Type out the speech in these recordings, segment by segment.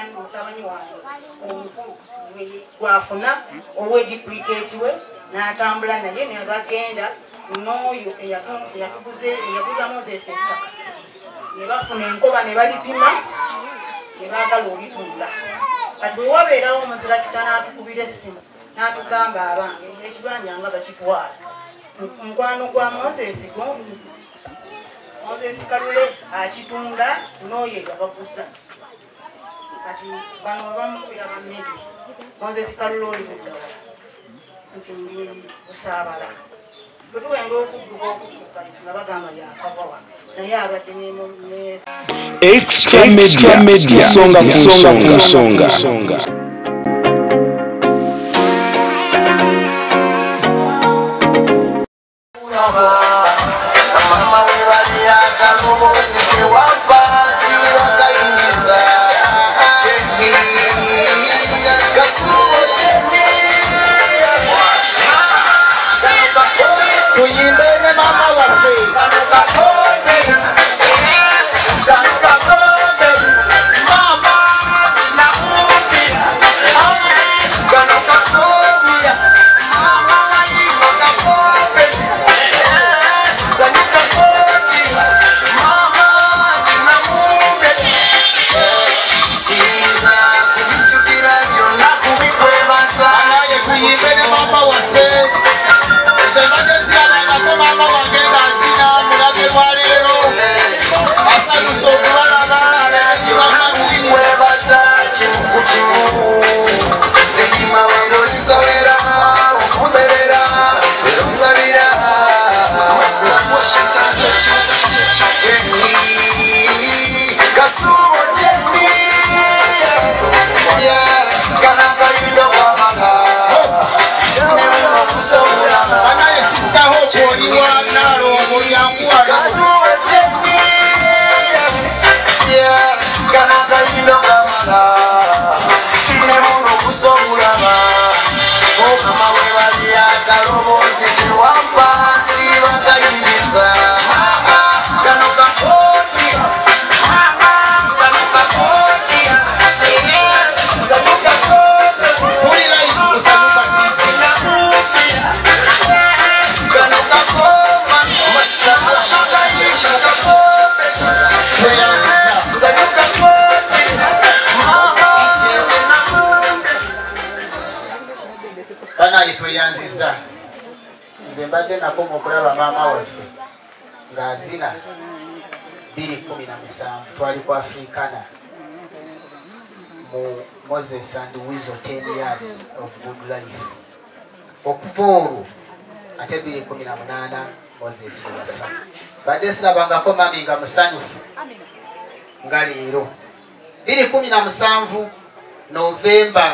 mutabani wange omukulu gwafuna ow'ediplicate we n'atambula naye ne bagenda n'oyo eyaguza Moses ettaka ne bafuna enkoba ne balipima ne baagala olitunda kati bwe wabeerawo omuzira kisa n'atukubira essimu n'atugamba abange ekibanja nga bakitwala mukwano gwa Moses Kalule akitunga n'oyo yabaguza kati bano bamukubira bammedi Moses Kalule oli buddawa nti ndi busaabala bwetuwenda okudduka nga bagamba yakavawa naye abadde ne Extra Media songa tweyanziza nze mbadde nakoma okulaba maama waffe ng'azina 2017 twali ku Africana mu Moses and Wizo 10 years of good life okuva olwo ate 2018 Moses yafa badde sirabangako mami nga musanyufu nga leero 2017 November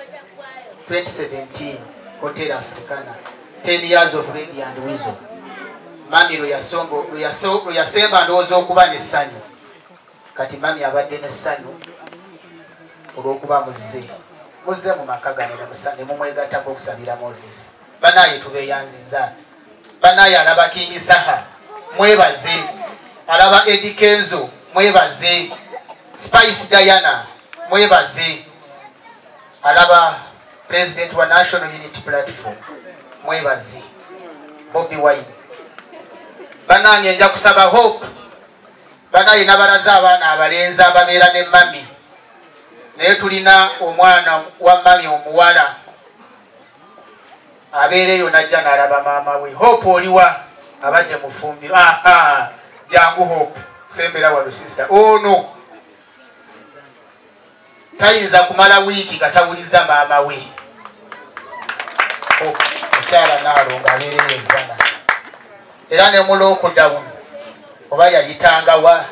2017 Hotel Africana 10 years of Ready and Wizo mami lwe yasemba ndowooza okuba n'essanyu kati mami abadde n'essanyu olw'okuba muzze mu maka gano ne mumwegattako okusabira Moses banaye tubeeyanziza banaye alaba King Saha mwebaze alaba Eddie Kenzo mwebaze Spice Diana mwebaze alaba President wa National Unity Platform mwebaze Bobby Wine bananye nja kusaba Hope banaye nabalaza abaana abalenzi ababeera ne mami naye tulina omwana wa mami omuwala abeereyo najja n'alaba maama we Hope oliwa abadde mufumbiro jangu Hope sembera wano sister ono tayinza kumala wiiki katawuliza maama we mukyala naalonga abeereyo ezzana era ne mu lockdown oba yayitanga wa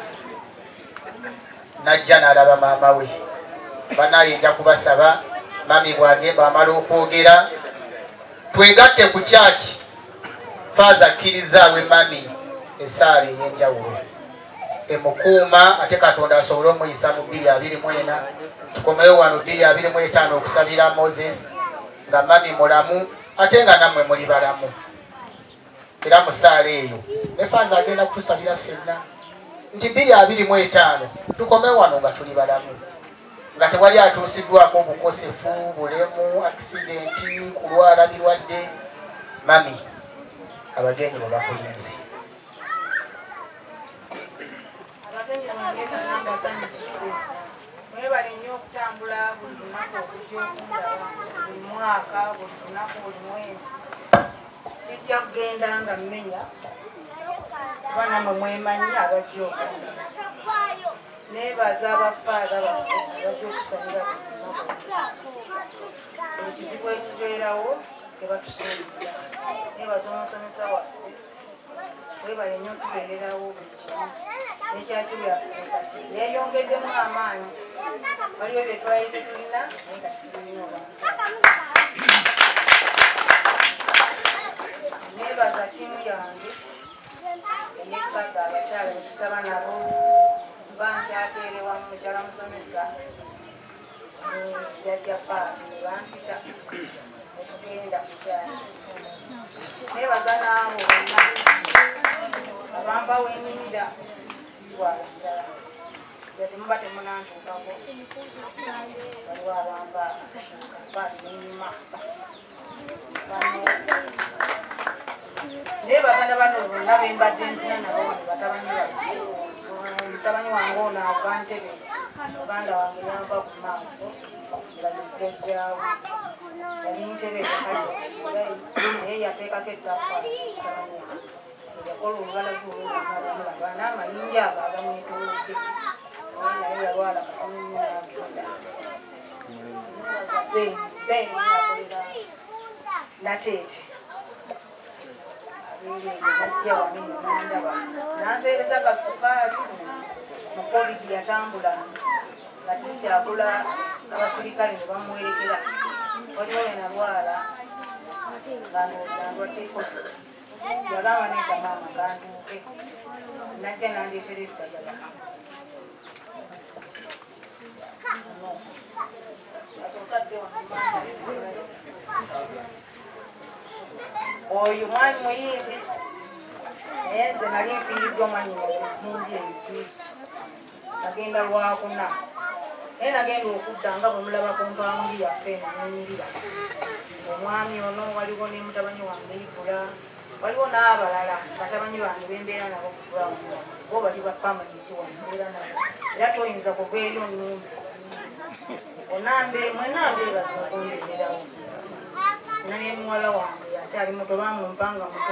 najja n'alaba maama we banaye nja kubasaba mami bw'agenda amala okwogera twegatte ku kyaki faaza akkirizaawe mami essaala ey'enjawulo emukuuma ate Katonda asobole omuyisa mu 2024 tukomeyo wano 2025 okusabira Moses nga mami mulamu ate nga nammwe muli balamu era mu ssaala eyo ne faaza agenda kutusabira ffenna nti 2025 tukomeyo wano nga tuli balamu nga tewali atuusiddwako obukosefu bulemu akisidenti kulwala birwadde. Mami abagenyi bwe bakulinze abagenyi bange namba sanjikire mwebale nnyo okutambula buli lunaku okujja okundaba buli mwaka buli lunaku buli mwezi sijja kugenda nga mmenya kuba namwe mwemanyi abajja okundaba nebaza abafaada bange abajja okusanira ekizibu ekibeerawo sebatusuubira nebaza omusomesa waffe webale nnyo okubeererawo buli kimu nekyakiri kati yeeyongeddemu amaanyi waliwo bye twali tetulina naye kati tulina nebaza tiimu yange eyekkaga abakyala netusaba nabo bankyateerewa mu mukyala musomesa jajja paati nebampita okugenda kukyaki nebaza naabo bonna abambawo ennimira siwalakirala yati muba temunantuukako waliwo abamba paati nenyuma nebaganda bano bonna bembadde enzina nabo batabanyi baze mutabanyi wange ono ava Ntebe muganda wange yanva ku maaso nga jejjajjaawo yali Ntebe naye yateekako ettaka yakola olugala lwolulaba n'amayinja ago agamwetoolodde naye yalwala katamunyagenda yakolera nateete najja wano nandaba nampeereza kasukaali mu covid yatambula nga tisyagula abasirikale ne bamuwerekera waliwo wenalwala nga ndwateko yagamba nega maama ganduuke najja nandeetera eddagala oyo mwani muyimbi naye nze nali mpiiriddwa mwanyinaze ejjinji ebijuusi nagenda lwakuna naye nagenda okudda nga bwe mulaba ku mpawundi yaffe nenyirira omwami ono waliwo ne mutabanyi wange Ibula waliwo n'abalala batabanyi bange bembeera nabo ku ground bo bali ba pamaniti wambeera nabo era toyinza kuva eri onnumbi mwenambeebaza okundeererawo nane muwala wange yakyali muto bamumpanga muto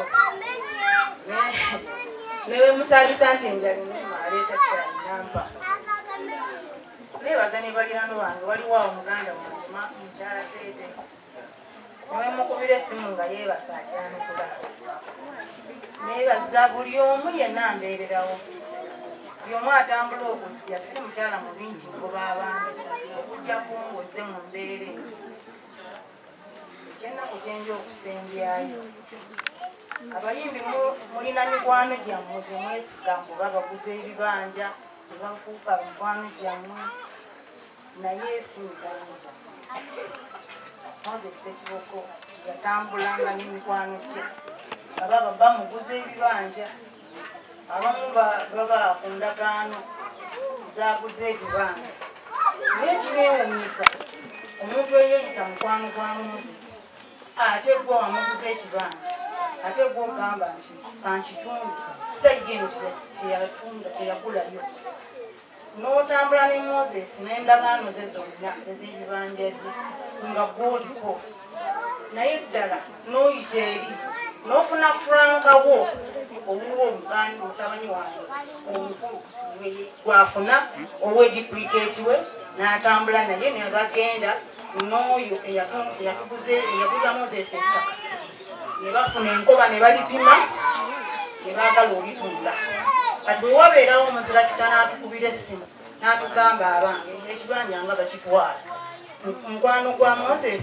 newe musaalisa nti enjali numa aleeta kyali nampa nebaza ne balirano bange waliwoawo muganda wange mukyala Teete newe mukubira essimu nga yeebasa ajyanukula nebaza buli omu yenna mbeererawo buli omu atambula okujja siri mukyala mubi nti ngoba abange okujja kungoze mu mbeera eyo ekyennaku gyenja okusembyayo abayimbi mulina mikwano gyammwe gyemwesiga mbuba baguza ebibanja nebafuuka mikwano gyammwe naye esinkanja Moses Ekiboko yatambulanga n'emikwano gye ababa bamuguza ebibanja abamu baba ku ndagaano zaguza ebibanja naye kineewuunyisa omuntu eyeeyita mukwano gwa Moses ate gwe wamuguza ekibanja ate gwe ogamba nti kankitundu sayidi eno teyagulayo n'otambula ne Moses n'endagaano ze zonna ez'ebibanja bye nga gw'oliko naye ddala n'oyita eri n'ofuna frankawo owuwa omutabanyi wange omukulu gwafuna ow'ediplicate we n'atambula naye nebagenda n'oyo eyaguza Moses ettaka ne bafuna enkoba ne balipima ne baagala olitunda kati bwe wabeerawo omuzira kisa n'atukubira essimu n'atugamba abange ekibanja nga bakitwala mukwano gwa Moses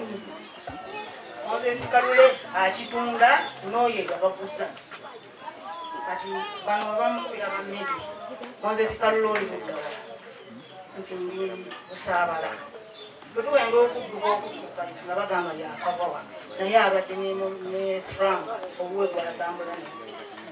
Kalule akitunda n'oyo yabaguza kati bano bamukubira bammedi Moses Kalule oli muddawala nti ndi busaabala bwetuwenda okudduka nga bagamba yakavawa naye abadde ne Frank obuwe bwatambula naye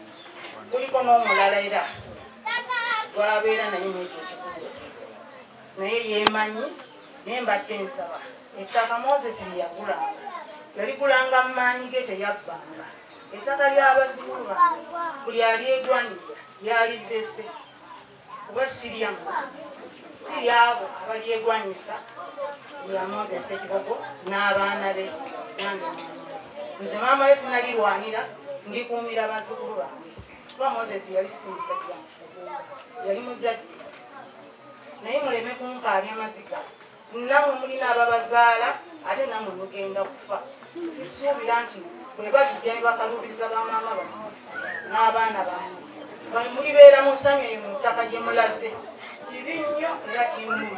kuliko n'omulala era twabeera naye mwekyo ekikulu naye yeemanyi naye mbadde nsaba ettaka Moses lyeyagulanga yaligulanga mu maanyi ge teyabbanga ettaka ly'abazzukulu bange buli alyegwanyiza lyaliddese kuba siryamu siryabo abalyegwanyisa lya Moses Kibogo n'abaana be nange nze maama we sinalirwanira ndikuumira bazzukulu bange kuba Moses yali simusajja yali muzadde naye muleme kunkaabya maziga namwe mulina ababazaala ate namwe mugenda kufa sisuubira nti bwe balijja ne bakalubiriza bamaama bamwe n'abaana bamwe mulibeera mu ssanyu eyo mu ttaka gye mulaze kibi nnyo era kimu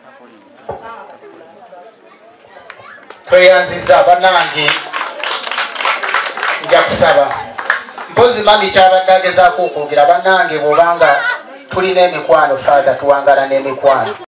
tweyanziza bannange nja kusaba mpozi mami kyabadde agezaako okwogera bannange bw'obanga tulina emikwano father tuwangala n'emikwano